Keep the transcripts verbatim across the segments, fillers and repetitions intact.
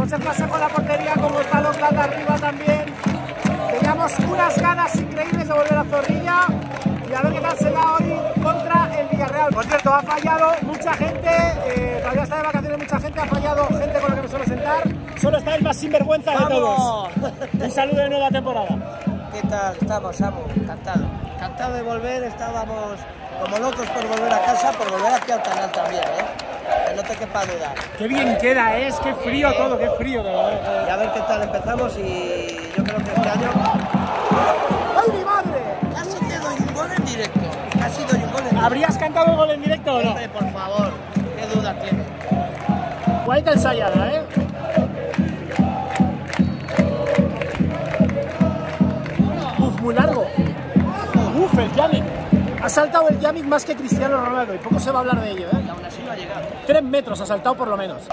Sergio Asenjo en la portería, con Gonzalo Plata arriba también. Teníamos unas ganas increíbles de volver a Zorrilla y a ver qué tal se da hoy contra el Villarreal. Por cierto, ha fallado mucha gente, eh, todavía está de vacaciones mucha gente, ha fallado gente con la que me suelo sentar. Solo está el más sinvergüenza de todos. Un saludo de nueva temporada. ¿Qué tal? Estamos, Samu, encantado. Encantado de volver, estábamos como locos por volver a casa, por volver aquí al canal también, ¿eh? Que no te quepa duda. Qué bien queda, ¿eh? Es qué frío todo, qué frío. De verdad. Y a ver qué tal empezamos y yo creo que este año... ¡Ay, mi madre! Casi te doy un gol en directo. Casi doy un gol en directo. ¿Habrías cantado el gol en directo o no? Hombre, por favor, qué duda tiene. Guaita ensayada, ¿eh? Uf, muy largo. Uf, el Yamik. Ha saltado el Yamik más que Cristiano Ronaldo y poco se va a hablar de ello, ¿eh? Y aún así no ha llegado. Tres metros ha saltado por lo menos.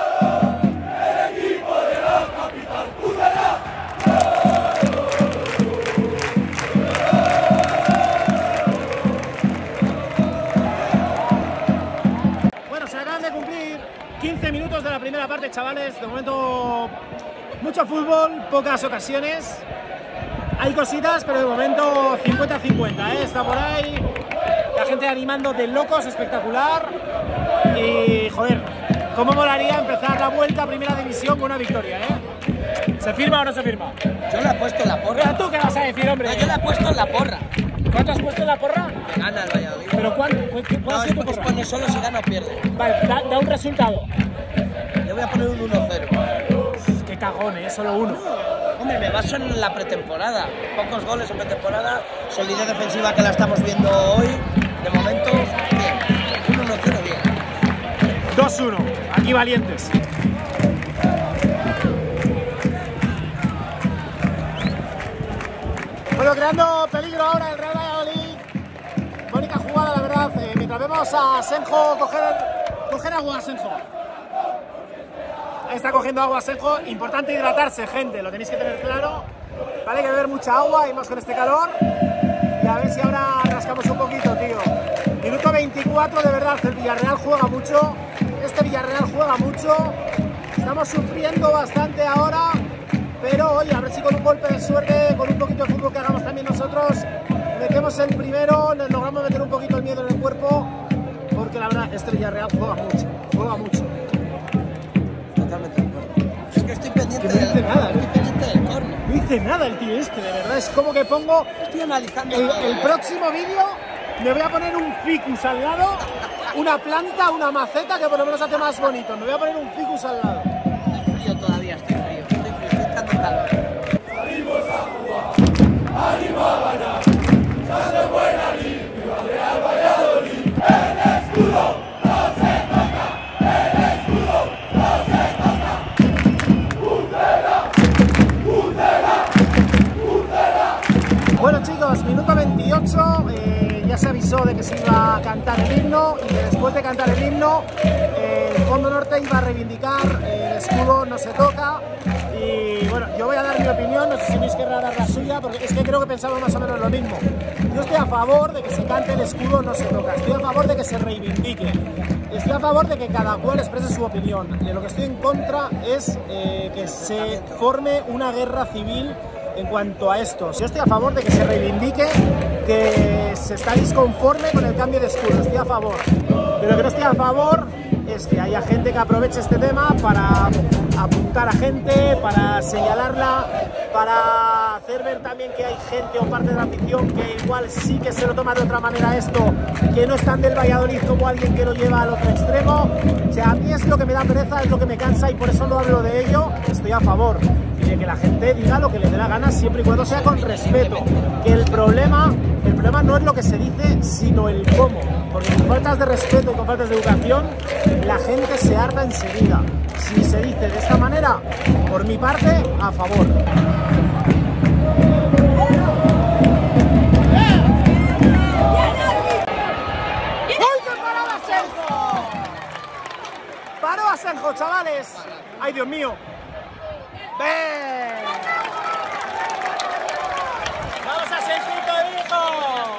Bueno, se acaban de cumplir quince minutos de la primera parte, chavales. De momento, mucho fútbol, pocas ocasiones. Hay cositas, pero de momento cincuenta cincuenta, ¿eh? Está por ahí la gente animando de locos, espectacular. Y, joder, cómo molaría empezar la vuelta a Primera División con una victoria, ¿eh? ¿Se firma o no se firma? Yo le he puesto en la porra. Pero tú, ¿qué vas a decir, hombre? No, yo le he puesto en la porra. ¿Cuánto has puesto en la porra? Que gana el Valladolid. ¿Pero cuánto? ¿Cuál, cuál No, ha es, sido tu es porra? poner solo si gana o pierde. Vale, da, da un resultado. Yo voy a poner un uno cero. Qué cagón, ¿eh? Solo uno. Hombre, me baso en la pretemporada. Pocos goles en pretemporada, solidez defensiva que la estamos viendo hoy. De momento, bien. Un uno cero bien. dos uno. Aquí valientes. Bueno, creando peligro ahora el Real Valladolid. Bonita jugada, la verdad. Eh, mientras vemos a Asenjo coger, coger agua, Asenjo. Ahí está cogiendo agua Asenjo. Importante hidratarse, gente. Lo tenéis que tener claro. Vale, hay que beber mucha agua y más con este calor. Y a ver si ahora rascamos un poquito, tío. Minuto veinticuatro, de verdad. El Villarreal juega mucho. Este Villarreal juega mucho. Estamos sufriendo bastante ahora. Pero oye, a ver si con un golpe de suerte, con un poquito de fútbol que hagamos también nosotros, metemos el primero, les logramos meter un poquito el miedo en el cuerpo, porque la verdad, este Villarreal juega mucho, juega mucho. Totalmente de acuerdo. Es que estoy pendiente Que no dice del, nada, estoy ¿eh? pendiente del córner. No dice nada el tío este, de verdad, es como que pongo Estoy analizando el, todo. el próximo vídeo, me voy a poner un ficus al lado, una planta, una maceta, que por lo menos hace más bonito, me voy a poner un ficus al lado. Estoy frío todavía, estoy frío, estoy frío, estoy echando calor. Salimos a jugar, ánimo a ganar, echando buena limpio al Real Valladolid. El escudo no se toca, el escudo no se toca. ¡Útela! ¡Útela! ¡Útela! Bueno chicos, minuto veintiocho, eh, ya se avisó de que se iba a cantar el himno y que después de cantar el himno eh, el Fondo Norte iba a reivindicar eh, el escudo no se toca. Y bueno, yo voy a dar mi opinión, no sé si Luis querrá dar la suya, porque es que creo que pensamos más o menos lo mismo. Yo estoy a favor de que se cante el escudo no se toca, estoy a favor de que se reivindique, estoy a favor de que cada cual exprese su opinión. De lo que estoy en contra es eh, que se forme una guerra civil en cuanto a esto. Yo estoy a favor de que se reivindique, que se está disconforme con el cambio de escudo, estoy a favor. Pero lo que no estoy a favor es que haya gente que aproveche este tema para apuntar a gente, para señalarla, para hacer ver también que hay gente o parte de la afición que igual sí que se lo toma de otra manera esto, que no están del Valladolid como alguien que lo lleva al otro extremo. O sea, a mí es lo que me da pereza, es lo que me cansa y por eso no hablo de ello. Estoy a favor y de que la gente diga lo que le dé la gana siempre y cuando sea con respeto. Que el problema, el problema no es lo que se dice, sino el cómo. Porque con faltas de respeto y con faltas de educación, la gente se harta enseguida. Si se dice de esta manera, por mi parte, a favor. ¡Uy, que paró Asenjo! ¡Paró Asenjo, chavales! ¡Ay, Dios mío! ¡Ven! ¡Vamos a Senjito, hijo!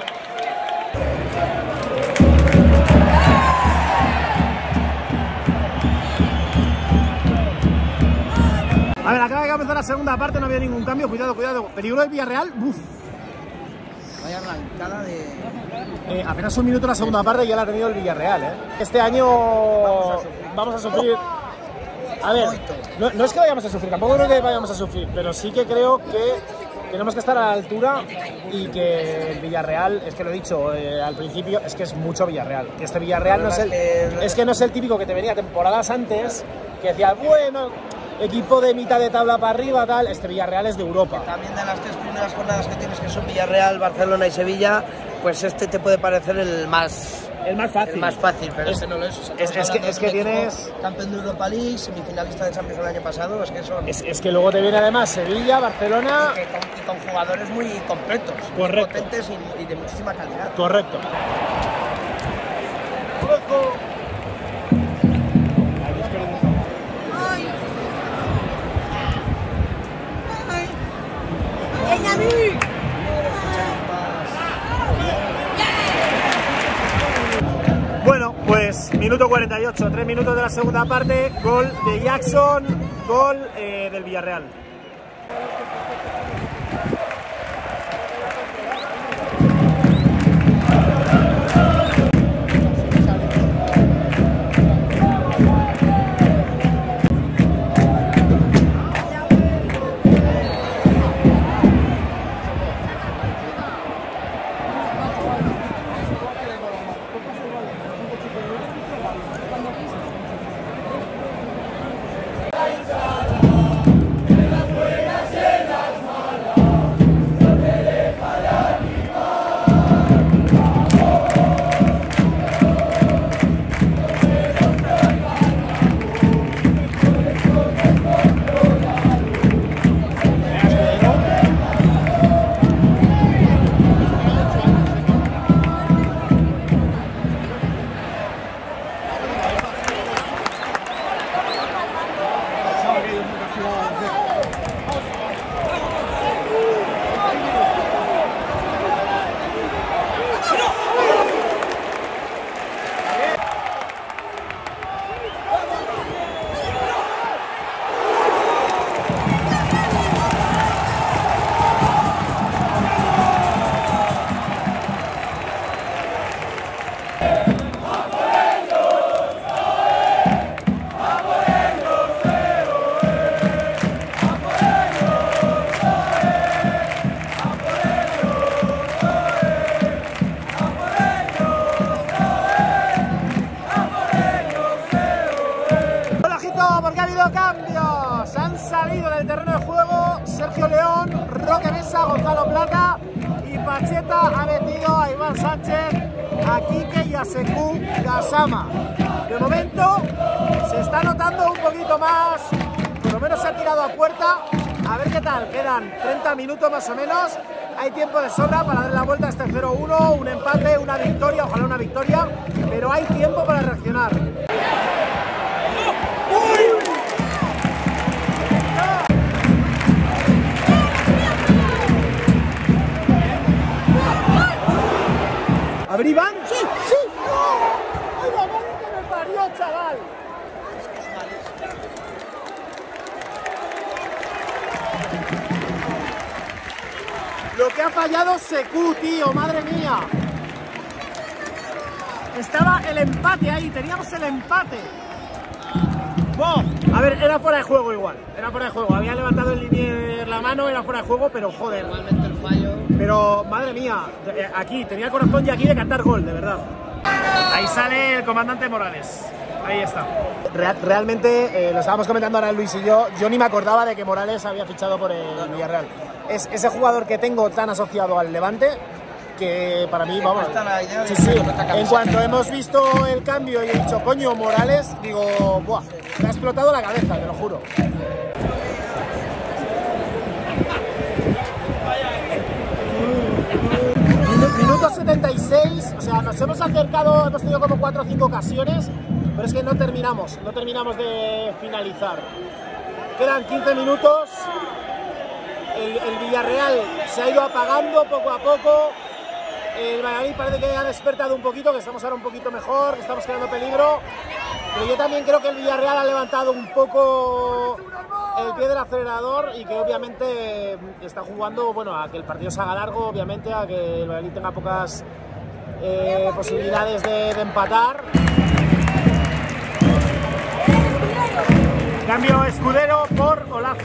A ver, acaba de comenzar la segunda parte, no había ningún cambio. Cuidado, cuidado. Peligro del Villarreal. Uf. Vaya arrancada de... Eh, apenas un minuto en la segunda parte y ya la ha tenido el Villarreal, ¿eh? Este año vamos a sufrir. Vamos a, sufrir. A ver, no, no es que vayamos a sufrir, tampoco creo que vayamos a sufrir, pero sí que creo que tenemos que estar a la altura y que el Villarreal, es que lo he dicho eh, al principio, es que es mucho Villarreal. Que este Villarreal no es, el, es que no es el típico que te venía temporadas antes, que decía, bueno, equipo de mitad de tabla para arriba, tal. Este Villarreal es de Europa. También de las tres primeras jornadas que tienes, que son Villarreal, Barcelona y Sevilla, pues este te puede parecer el más... El más fácil. El más fácil, pero es, este no lo es. O sea, es, es, que, es que tienes... Campeón de Europa League, semifinalista de Champions el año pasado, es que son... Es, es que luego te viene además Sevilla, Barcelona... Y, que, con, y con jugadores muy completos, correcto, muy potentes y, y de muchísima calidad. Correcto. Bueno, pues minuto cuarenta y ocho, tres minutos de la segunda parte, gol de Jackson, gol eh, del Villarreal. Porque ha habido cambios, han salido del terreno de juego Sergio León, Roque Mesa, Gonzalo Plata y Pacheta ha metido a Iván Sánchez, a Quique y a Sekou Gassama. De momento se está notando un poquito más, por lo menos se ha tirado a puerta, a ver qué tal, quedan treinta minutos más o menos, hay tiempo de sobra para darle la vuelta a este cero uno, un empate, una victoria, ojalá una victoria, pero hay tiempo para reaccionar. A ver, Iván. ¡Sí! ¡Sí! ¡No! ¡Ay, la madre que me parió, chaval! Lo que ha fallado Sekou, tío, madre mía. Estaba el empate ahí, teníamos el empate. ¡Wow! A ver, era fuera de juego igual. Era fuera de juego. Había levantado el linier la mano, era fuera de juego, pero joder. Igualmente el fallo. Pero, madre mía, aquí, tenía el corazón ya aquí de cantar gol, de verdad. Ahí sale el comandante Morales. Ahí está. Real, realmente, eh, lo estábamos comentando ahora Luis y yo, yo ni me acordaba de que Morales había fichado por el no, no. Villarreal. Es ese jugador que tengo tan asociado al Levante, que para mí, vamos... Sí, sí. En cuanto hemos visto el cambio y he dicho, coño, Morales, digo, buah, me ha explotado la cabeza, te lo juro. Minuto setenta y seis, o sea, nos hemos acercado, hemos tenido como cuatro o cinco ocasiones, pero es que no terminamos, no terminamos de finalizar. Quedan quince minutos, el, el Villarreal se ha ido apagando poco a poco, el Valladolid parece que ha despertado un poquito, que estamos ahora un poquito mejor, que estamos creando peligro, pero yo también creo que el Villarreal ha levantado un poco el pie del acelerador y que obviamente está jugando, bueno, a que el partido se haga largo, obviamente, a que el Valladolid tenga pocas eh, posibilidades de, de empatar. Cambio Escudero por Olaza.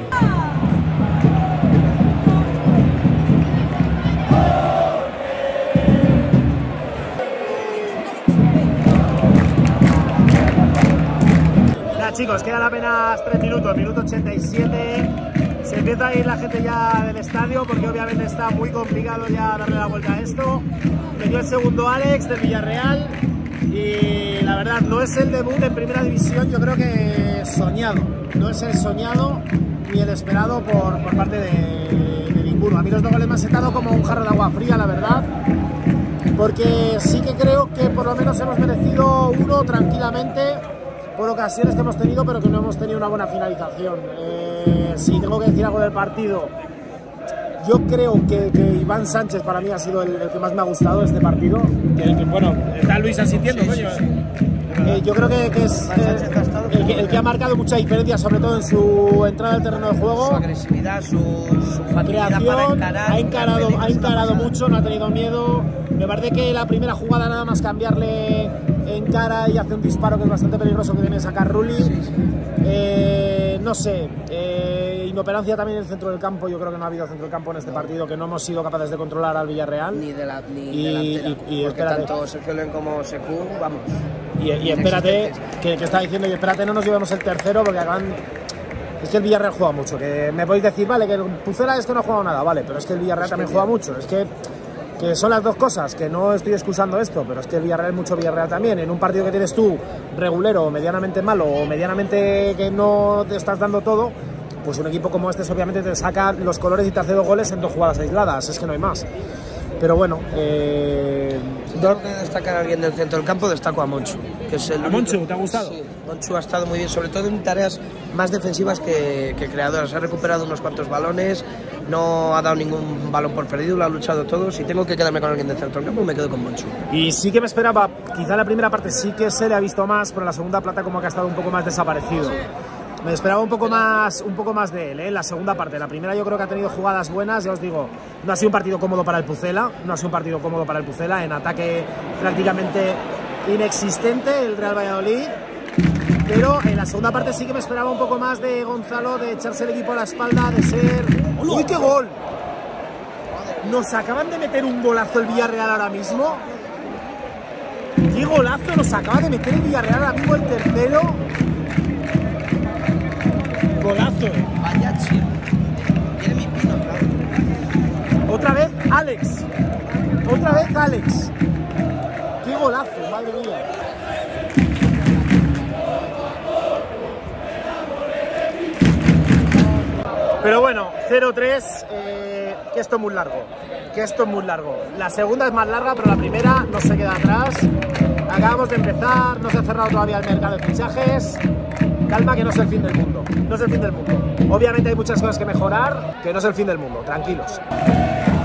Nada, chicos, quedan apenas tres minutos, minuto ochenta y siete. Se empieza a ir la gente ya del estadio porque obviamente está muy complicado ya darle la vuelta a esto. Metió el segundo Alex del Villarreal y la verdad no es el debut en primera división, yo creo que soñado. No es el soñado ni el esperado por, por parte de, de ninguno. A mí los dos goles me han sentado como un jarro de agua fría, la verdad. Porque sí que creo que por lo menos hemos merecido uno tranquilamente por ocasiones que hemos tenido, pero que no hemos tenido una buena finalización. Eh, si tengo que decir algo del partido, yo creo que, que Iván Sánchez para mí ha sido el, el que más me ha gustado de este partido. El que, bueno, está Luis asintiendo, sí, coño. Sí, sí. Eh, yo creo que, que es eh, el, que, el que ha marcado mucha diferencia, sobre todo en su entrada al terreno de juego. Su agresividad, su, su facilidad creación, para encarar. Ha encarado, ha encarado mucho, no ha tenido miedo. Me parece que la primera jugada nada más cambiarle en cara y hace un disparo que es bastante peligroso que viene a sacar Rulli. Sí, sí. Eh, no sé, eh, inoperancia también en el centro del campo. Yo creo que no ha habido centro del campo en este no. partido, que no hemos sido capaces de controlar al Villarreal. Ni de la ni y, delantera. Y, y porque espérate. Tanto Sergio León como Secu, vamos. Y, y espérate, que, que está diciendo, y espérate, no nos llevemos el tercero porque acaban. Es que el Villarreal juega mucho. Que me podéis decir, vale, que el Pucela es que no ha jugado nada, vale, pero es que el Villarreal es también juega mucho. Es que. Que son las dos cosas, que no estoy excusando esto, pero es que el Villarreal es mucho Villarreal también. En un partido que tienes tú regulero o medianamente malo o medianamente que no te estás dando todo, pues un equipo como este obviamente te saca los colores y te hace dos goles en dos jugadas aisladas, es que no hay más. Pero bueno, eh... si tengo que destacar a alguien del centro del campo, destaco a Monchu, que es el ¿A único... Monchu te ha gustado? Sí, Monchu ha estado muy bien, sobre todo en tareas más defensivas que, que creadoras. Ha recuperado unos cuantos balones, no ha dado ningún balón por perdido, lo ha luchado todo. Si tengo que quedarme con alguien del centro del campo, me quedo con Monchu. Y sí que me esperaba, quizá en la primera parte sí que se le ha visto más, pero en la segunda plata como que ha estado un poco más desaparecido. Me esperaba un poco más, un poco más de él, ¿eh? En la segunda parte. La primera yo creo que ha tenido jugadas buenas, ya os digo, no ha sido un partido cómodo para el Pucela, no ha sido un partido cómodo para el Pucela, en ataque prácticamente inexistente el Real Valladolid, pero en la segunda parte sí que me esperaba un poco más de Gonzalo, de echarse el equipo a la espalda, de ser... ¡Uy, qué gol! Nos acaban de meter un golazo el Villarreal ahora mismo. ¡Qué golazo! Nos acaba de meter el Villarreal ahora mismo, el tercero. Golazo. Vaya chido. Tiene mi pino, claro. Otra vez Alex. Otra vez Alex. Qué golazo, madre mía. Pero bueno, cero tres, eh, que esto es muy largo. Que esto es muy largo. La segunda es más larga, pero la primera no se queda atrás. Acabamos de empezar, no se ha cerrado todavía el mercado de fichajes. Calma, que no es el fin del mundo. No es el fin del mundo. Obviamente hay muchas cosas que mejorar, que no es el fin del mundo. Tranquilos.